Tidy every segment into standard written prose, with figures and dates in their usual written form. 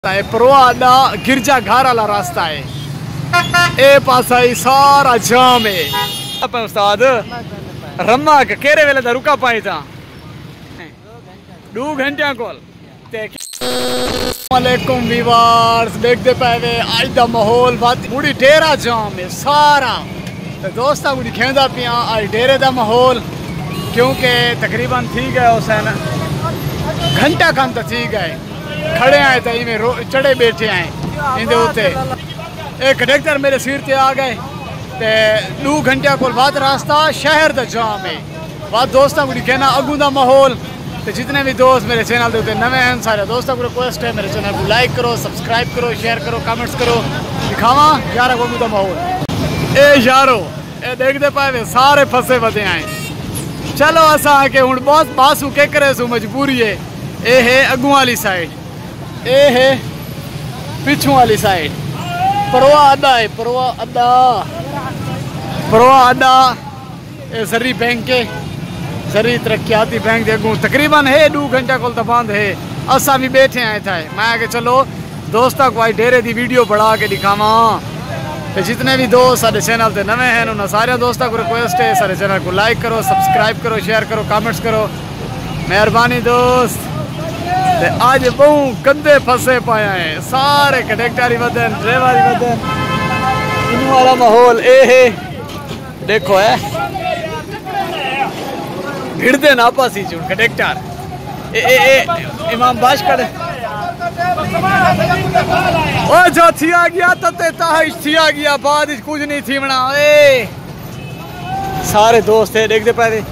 परवादा गिरजा घर वाला रास्ता है। ए पासा ही सारा जाम है। उस्ताद रम्मा के केरे वेले दा रुका पाई था 2 घंटिया कोल। वालेकुम वीवर्स, देखते पाए आज दा माहौल बात बड़ी डेरा जाम है सारा। तो दोस्ता मुझे खेंदा पिया आज डेरे दा माहौल, क्योंकि तकरीबन थी गए हुसैन घंटा कम तो थी गए खड़े आए तो इवें चढ़े बैठे आए इंदे उत्ते। एक कंडक्टर मेरे सिर ते आ गए ते 2 घंटिया को बाद रास्ता शहर दा जाम है। बात दोस्तों को कहना अगू दा माहौल। तो जितने भी दोस्त मेरे चैनल के नवे हैं सारे दोस्तों को रिक्वेस्ट है मेरे चैनल को लाइक करो, सब्सक्राइब करो, शेयर करो, कमेंट्स करो। दिखावा यार अगू दा माहौल। ए यारो ए देखते पाए सारे फसे बदे आए। चलो असा के हूँ बहुत बासू के करे सू मजबूरी है। ए है अगू वाली साइड, ए है पिछू वाली साइड। परवा अड्डा है, परवा अड्डा, परवा अड्डा ए सरी बैंक के सरी तरक्याती बैंक दे अगू तकरीबन है 2 घंटा को तो बंद है। असा भी बैठे आए थे। मैं आके चलो दोस्तों को आई डेरे दी वीडियो बढ़ा के दिखावा। तो जितने भी दोस्त सारे चैनल ते नवे हैं उन्होंने सारे दोस्तों को रिक्वेस्ट है सारे चैनल को लाइक करो, सब्सक्राइब करो, शेयर करो, कमेंट्स करो, मेहरबानी दोस्त। आज बहु कंधे फंसे पाया है सारे कंडक्टर वदन ड्राइवर वदन इन वाला माहौल। ए है देखो है भिड़ते ना आपस ही चुन कंडक्टर ए इमाम बाश कर ओ जो थिया गया तते ताहिश थिया गया बाद कुछ नहीं थी बना। ए सारे दोस्त है देखते पाए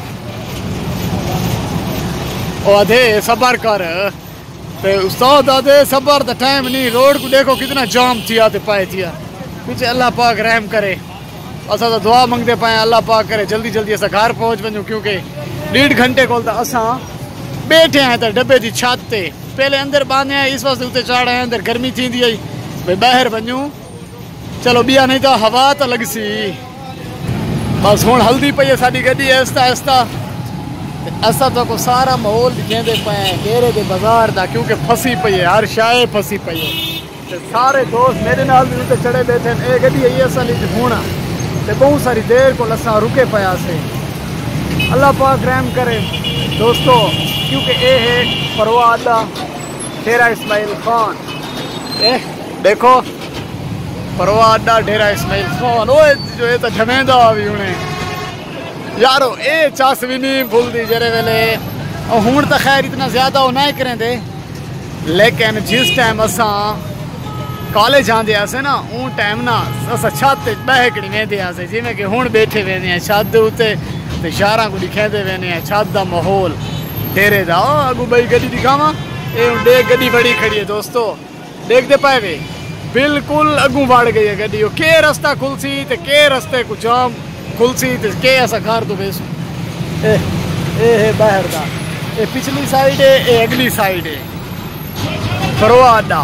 आधे सबर कर उस्ताद आधे सबर तो टाइम नहीं। रोड को देखो कितना जाम थिया ते पाए थिया पीछे। अल्लाह पाक रहम करे। असा तो दुआ मंगते पाए अल्लाह पाक करे जल्दी जल्दी असा घर पहुंच वनू, क्योंकि 1.5 घंटे को असा बैठे हैं तो डब्बे की छत ते पहले अंदर बांधे हैं इस वास्ते उत्ते चाड़े हैं। अंदर गर्मी थी भाई बाहर वनू चलो बिया नहीं तो हवा तो लग सी। बस हूँ हल्दी पई है साड़ी गड्डी आहिस्ता आहिस्ता। असा तो को सारा माहौल दिखेंदे पे डेरे दे बाजार दा, क्योंकि फसी पई है हर शाय फसी पई है। सारे दोस्त मेरे नाल भी उत्ते चढ़े बैठे ए गड्डी आई असा ली होना ते बहुत सारी देर को असा रुके पया से। अल्लाह पाक रहम करे दोस्तों, क्योंकि ए है परवा अड्डा डेरा इस्माइल खान। ए देखो परवा अड्डा डेरा इस्माइल खान। ओए जो ये तो झमेंदा भी उन्हें यारो ए चास भी नहीं भूलती जरे वेले। और हूँ तो खैर इतना ज़्यादा वो नहीं करें दे, लेकिन जिस टाइम असा कॉलेज आते आसे ना उन टाइम ना असा छत बहकड़ी वेंदे आसे जिमें कि हूँ बैठे वेंदे हैं छत उत्ते ते शारा को दिखाते वेंदे हैं छत दा माहौल डेरे दा। अगू बई गड्डी दिखावा ए डे गड्डी बड़ी खड़ी है दोस्तों देखते पाए वे बिल्कुल अगू बढ़ गई है गड्डी। के रास्ता खुलसी तो के रास्ते को जाम खुलसी तो के ऐसा घर तो बेसू। ए है बाहर दा ए पिछली साइड है ए अगली साइड है परवा अड्डा।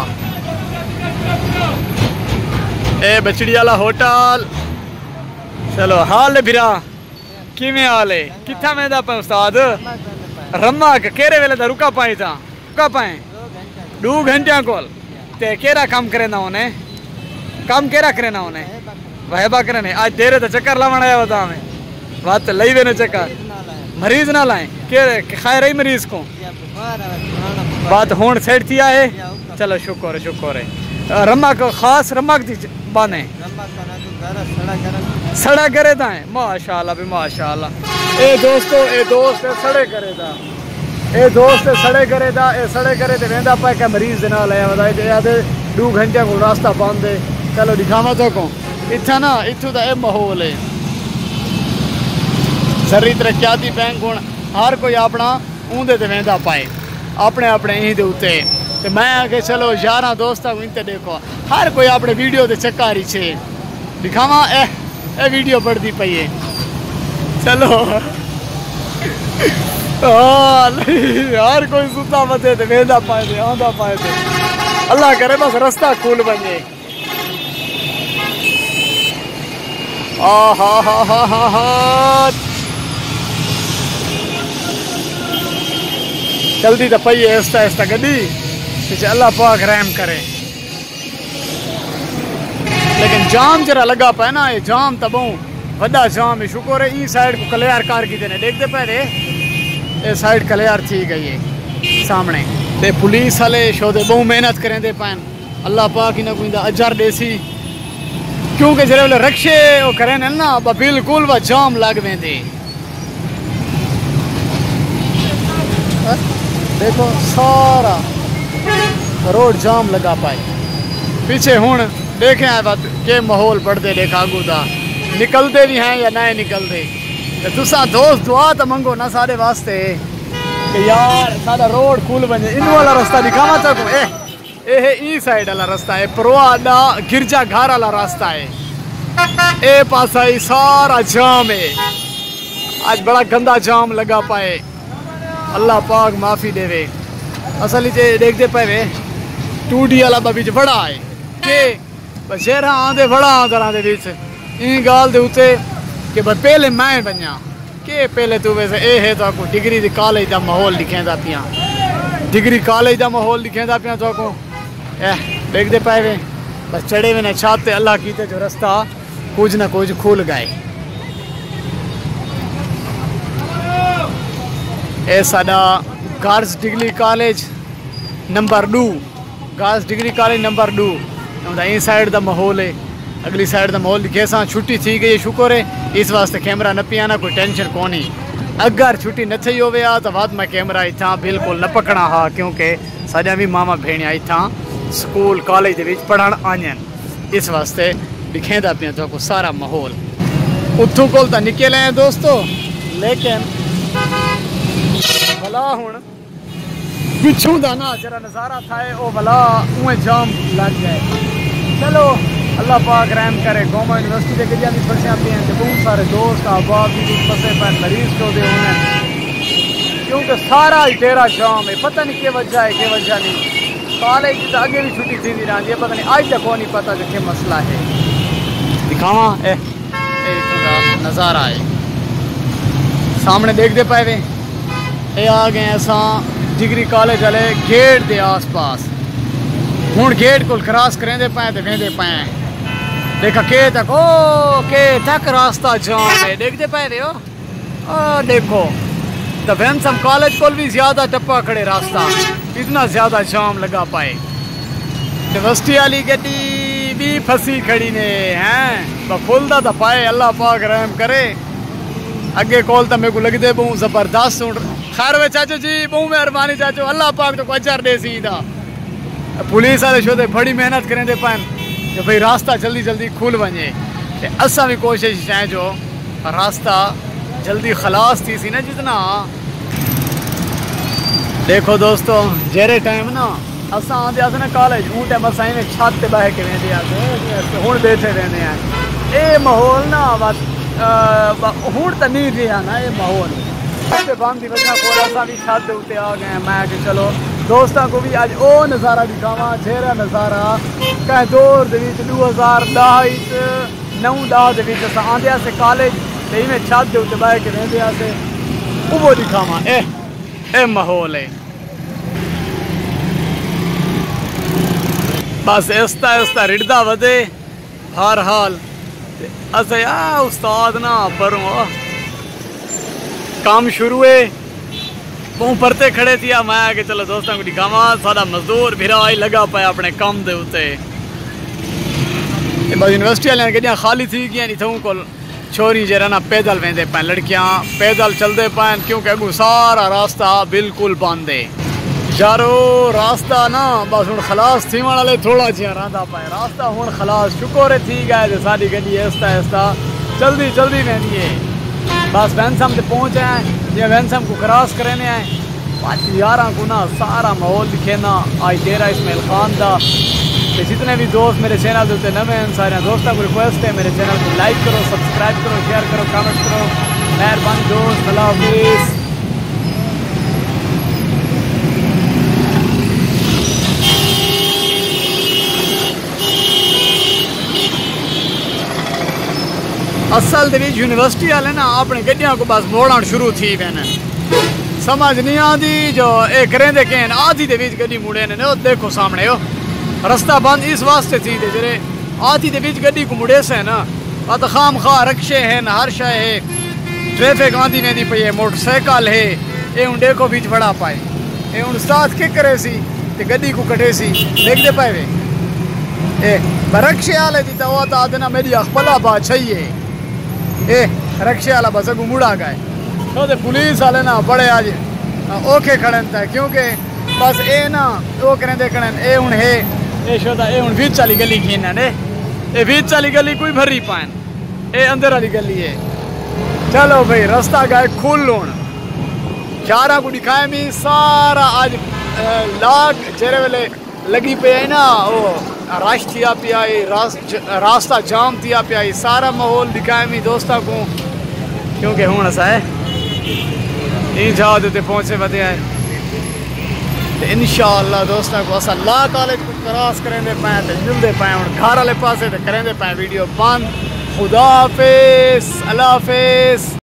ए बचड़ी वाला होटल। चलो हाल फिरा किमें हाल है कितना में दा उस्ताद रम्मा के केरे वेले दा रुका पाई था रुका पाए 2 घंटिया को ते केरा काम करे ना उन्हें काम केरा करे ना उन्हें वहबा करे। आज तेरे तो चक्कर लावन आया बता हमें बात तो लई देने चक्कर मरीज ना लाए के खाए रही मरीज को बात होड़ सेट थी है। चलो शुक्र है शुक्र है। रम्मा को खास रम्मा की बाने सड़ा करे था माशाल्लाह भी माशाल्लाह। ए दोस्तों ए दोस्त सड़े करे था ए दोस्त सड़े करे था ए सड़े करे थे वेंदा पाए क्या मरीज ना लाया बताए 2 घंटे को रास्ता बंद है। चलो दिखावा तो को इतना ना इतों का माहौल है सरी तरक्याती बैंक हूँ हर कोई अपना ऊंदे ते वेंदा पाए अपने अपने यहीं दे उत्ते। तो मैं आके चलो यारा दोस्तों को इनते देखो हर कोई अपने वीडियो दे चक्कारी छे दिखावा ए वीडियो बढ़ती पई है। चलो हर कोई सुता मते ते वेंदा पाए थे आंदा पाए थे। अल्लाह करे बस रास्ता खुल बने। जल्दी तो पई है आहिस्ता आहिस्ता गड्डी पीछे अल्लाह पाक रहम करे। लेकिन जाम जरा लगा पाए ना, ये जाम तो बहु वड्डा जाम है। शुक्र है ई साइड को क्लियर कर की देने, देखते पहले ये साइड क्लियर थी गई है सामने। ते पुलिस वाले शोदे बहु मेहनत करें दे पान, अल्लाह पाक इन्हें कोई अजर देसी, क्योंकि जरे वाले रक्षे वो करें ना बिल्कुल वह जाम लग वेंदे। देखो सारा रोड जाम लगा पाए। पीछे हूँ देखे हैं बात के माहौल पढ़ते देखा गुदा निकलते भी हैं या नहीं निकलते। तो तुसा दोस्त दुआ तो मंगो ना सारे वास्ते कि यार सारा रोड खुल बने। इन वाला रास्ता दिखावा तक ए ई साइड वाला रास्ता है, परवादा गिरजा घर वाला रास्ता है। ए पासा ही सारा जाम है, आज बड़ा गंदा जाम लगा पाए। अल्लाह पाक माफ़ी देवे। असल देखते पे टूडी वाला बीच बड़ा है के शहरा आंदे बड़ा आंदर दे बीच इन गाल दे उते कि पहले मैं बनिया के पहले तू वैसे ए है तो डिग्री दी कॉलेज का माहौल दिखेंदा पिया, डिग्री कॉलेज का माहौल दिखेंदा पिया तो को देखते पे बस चढ़े हुए न छाते अल्लाह कीते जो रास्ता कुछ ना कुछ खुल गए। ए साडा girls degree college number 2, girls degree college number 2। ई साइड का माहौल है, अगली साइड का माहौल दिखे सा छुट्टी थी गई शुक्र है, इस वास्ते कैमरा न पिया ना कोई टेंशन कोनी। अगर छुट्टी न थी होवे तो बाद में कैमरा इतना बिल्कुल न पकड़ा हा, क्योंकि साढ़ा भी मामा भेणिया इतना स्कूल कॉलेज के पढ़न आन, इस वास्ते दिखेंदा पिया तो को सारा माहौल। उतों को तो निकले हैं दोस्तों, लेकिन भला हूँ पिछू का ना जरा नज़ारा था वो भला उए जाम लग जाए। चलो अल्लाह पाक रहम करे। गवर्नमेंट यूनिवर्सिटी के गलियां भी फंसिया पी हैं, बहुत सारे दोस्त अहबाब भी फंसे पे मरीज तो दे होने, क्योंकि सारा ही तेरा जाम है। पता नहीं क्या वजह है क्या वजह नहीं। कॉलेज तो अगे भी छुट्टी थी रही है, पता नहीं आज तक को नहीं पता जो क्या मसला है। दिखावा नज़ारा है सामने देखते पाए ये आ गए असा डिग्री कॉलेज वाले गेट के आस पास। हूँ गेट को क्रॉस करेंदे पाए तो वेंदे पाए देखा के तक ओ के तक रास्ता जाम है। देखते पाए हो देखो तो वेंसम कॉलेज को भी ज्यादा टप्पा खड़े रास्ता, इतना ज्यादा जाम लगा पाए। यूनिवर्सिटी वाली गड्डी भी फंसी खड़ी ने हैं खुलदा तो पाए, अल्लाह पाक रहम करे। अगे कॉल तो मेरे को लगते बहु जबरदस्त सुन। खैर वे चाचो जी बहु मेहरबानी चाचो, अल्लाह पाक तो अचर दे सीधा। पुलिस वाले शोदे बड़ी मेहनत करें दे पान कि भाई रास्ता जल्दी जल्दी खुल वने। असा भी कोशिश है जो रास्ता जल्दी खलास थी सी ना जितना। देखो दोस्तों जेरे टाइम ना असा आते ना कॉलेज हूँ टाइम असा छत बह के वेंदे हूँ बैठे रहने हैं। ये माहौल ना बस हूँ तो नहीं रहा ना ये माहौल बंद की वजह को असा भी छत उत्ते आ गए। मैं कि चलो दोस्तों को भी अज वो नज़ारा दिखावा जेरा नज़ारा कह दौर 2010 9-10 अस आंदे से कॉलेज तो इवें छत उत्ते बह के रहते वो दिखावा। ए माहौल है बस इसता इसता रिड़दा वधे हर हाल। अस उस्ताद ना परों काम शुरू है बहु परते खड़े थी। मैं कि चलो दोस्तों को दिखावा सारा मजदूर भिरा ही लगा पाया अपने काम दे उत्ते। बस यूनिवर्सिटी वाले गड्डियां खाली थी गई इतों को छोरी जरा ना पैदल वेंदे पाए, लड़कियां पैदल चलते पाए, क्योंकि अगू सारा रास्ता बिल्कुल बंद है यारो। रास्ता ना बस हूँ खलास थी वाले थोड़ा जिहा रहा पाए, रास्ता हूँ खलास शुक्र थी गए। सारी गड्डी ऐसा ऐसा जल्दी जल्दी वेंदी है। बस वैनसम से पहुँचे हैं या वैनसम को क्रॉस करने आए 11 को ना सारा माहौल दिखे ना। आज तेरा इसमाइल खान का जितने भी दोस्त मेरे चैनल के उत्ते नवे हैं सारे दोस्तों को रिक्वेस्ट है मेरे चैनल को लाइक करो, सब्सक्राइब करो, शेयर करो, कमेंट करो। मेहरबानी दोस्त, अल्लाह हाफिज़। असल यूनिवर्सिटी वाले ना अपनी गड्डियां को बस मोड़ना शुरू थी वैन समझ नहीं आती जो ये करेंदे के आधी दे बीच गड्डी मुड़े ने ओ देखो सामने हो रास्ता बंद इस वास्ते थी जे आधी दे बीच गड्डी को मुड़े से ना तो खाम खा रक्शे हैं हर शय है ट्रैफिक आंदी वेंदी पई है मोटरसाइकिल है ये हूँ देखो बीच बड़ा पाए ये हूँ साथ के करे सी ते गड्डी को कटे सी देखते पाए वे ए रक्शे वाले दी तो आदे ना मेरी अखपला बात चाहिए ए रक्शे वाला बस को मुड़ा गए तो पुलिस वाले ना बड़े आज ओके खड़े था क्योंकि बस ए ना वो करें देखने ए हूँ है ये शोदा ए हूँ बीच वाली गली खीना ने ये बीच वाली गली कोई भरी पान ए अंदर वाली गली है चलो भाई रास्ता गए खुल लूण 11 को दिखाए में सारा आज लाग जेरे वेले लगी पे है ना वो रश थिया पिया रास्ता जाम थिया पिया सारा माहौल दिखाए में दोस्तों को क्योंकि हूँ असा है इन जाओ देते पहुँचे वधे हैं इंशाअल्लाह दोस्तों को असा ला कॉलेज को क्रॉस करेंदे पाए तो मिलते पाए हूँ घर वाले पासे तो करेंदे पाए वीडियो बंद खुदा हाफिज़ अल्लाह हाफिज़।